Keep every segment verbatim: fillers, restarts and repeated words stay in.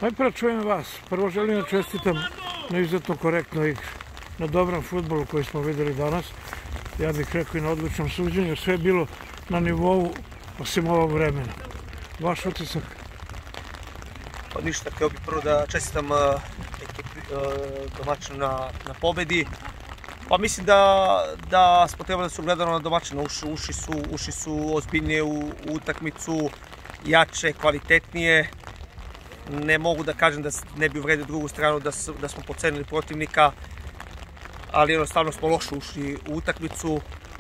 Najprije čujem vas. Prvo želim da čestitam na izuzetno korektnoj igri, na dobrom fudbalu koji smo videli danas. Ja bih rekao i na odličnom suđenju. Sve je bilo na nivou osim ovog vremena. Vaš utisak? Pa ništa, htio bih prvo da čestitam ekipi domaćinu na pobedi. Pa mislim da smo trebali da su gledano na domaćinu, ušli su ozbiljnije u utakmicu, jače, kvalitetnije. Ne mogu da kažem da ne bi uvredio drugu stranu, da smo podcenili protivnika, ali jednostavno smo loše ušli u utakmicu.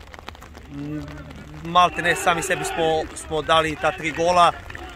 Malte ne, sami sebi smo dali ta tri gola,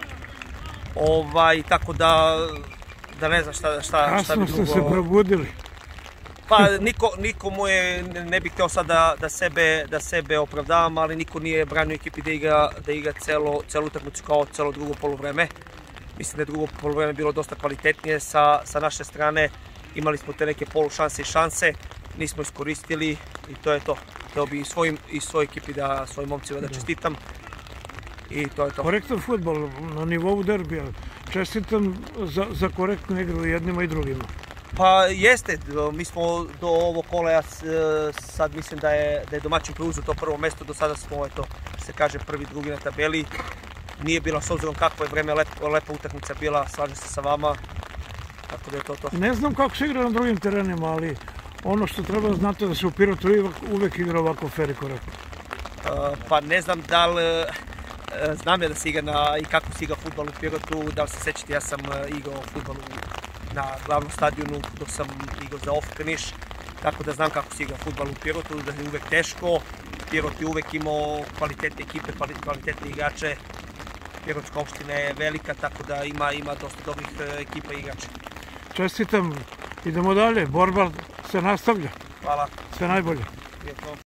tako da ne znam šta bi drugo. Kasno ste se probudili. Pa niko mu je, ne bih hteo sad da sebe opravdavam, ali niko nije branio ekipi da igra celu utakmicu kao celo drugo poluvreme. Mislim da je drugo poluvreme bilo dosta kvalitetnije sa naše strane. Imali smo te neke polušanse i šanse, nismo iskoristili i to je to. Hteo bih i svoj ekipi, svojim momcima da čestitam i to je to. Korektan fudbal na nivou derbija. Čestitam za korektnu igru jednima i drugima. Pa jeste, mi smo do ovog kola, ja sad mislim da je domaćin preuzeo to prvo mesto, do sada smo, eto, što se kaže, prvi, drugi na tabeli. Nije bila, s obzirom kako je vreme, lepa utakmica bila, slažem se sa vama, tako da je to to. Ne znam kako se igra na drugim terenima, ali ono što treba znati je da se u Pirotu uvek igra ovako fair i korektno. Pa ne znam da li, znam ja da se igra i kako se igra fudbal u Pirotu, da li se sećate, ja sam igrao fudbal na glavnom stadionu dok sam igrao za O F K Niš, tako da znam kako se igra fudbal u Pirotu, da je uvek teško. Pirot je uvek imao kvalitetne ekipe, kvalitetne igrače. Pirotska opština je velika, tako da ima dosta dobrih ekipa i igrača. Čestitam, idemo dalje, borba se nastavlja. Hvala. Sve najbolje.